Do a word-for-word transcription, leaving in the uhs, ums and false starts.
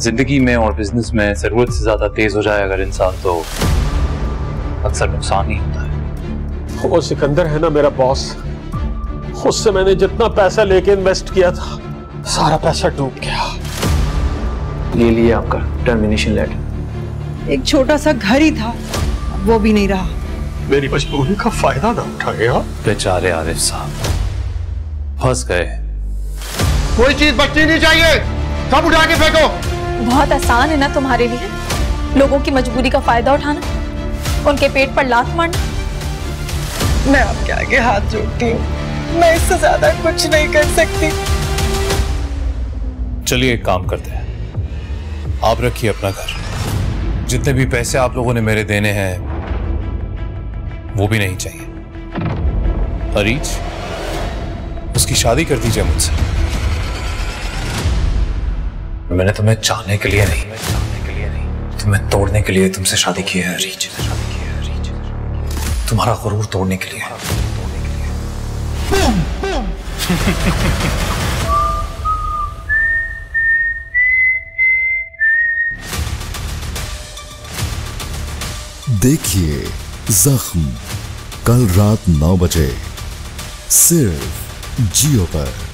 जिंदगी में और बिजनेस में जरूरत से ज्यादा तेज हो जाए अगर इंसान तो अक्सर नुकसान ही होता है। वो सिकंदर है ना मेरा बॉस, उससे मैंने जितना पैसा लेके इन्वेस्ट किया था सारा पैसा डूब गया। ये लिए आपका टर्मिनेशन लेटर। एक छोटा सा घर ही था, वो भी नहीं रहा। मेरी मजबूरी का फायदा ना उठाए आप। बेचारे आरिफ साहब फंस गए। कोई चीज बचनी नहीं चाहिए, सब उठा के फेंको। बहुत आसान है ना तुम्हारे लिए लोगों की मजबूरी का फायदा उठाना, उनके पेट पर लात मारना। मैं आपके आगे हाथ जोड़ती हूँ, मैं इससे ज्यादा कुछ नहीं कर सकती। चलिए एक काम करते हैं, आप रखिए अपना घर, जितने भी पैसे आप लोगों ने मेरे देने हैं वो भी नहीं चाहिए। अरीज, उसकी शादी कर दीजिए मुझसे। मैंने तुम्हें चाहने के लिए नहीं, चाहने के लिए नहीं, तुम्हें तोड़ने के लिए तुमसे शादी की है अरीज। शादी की है अरीज, तुम्हारा गुरूर तोड़ने के लिए। देखिए जख्म कल रात नौ बजे सिर्फ जियो पर।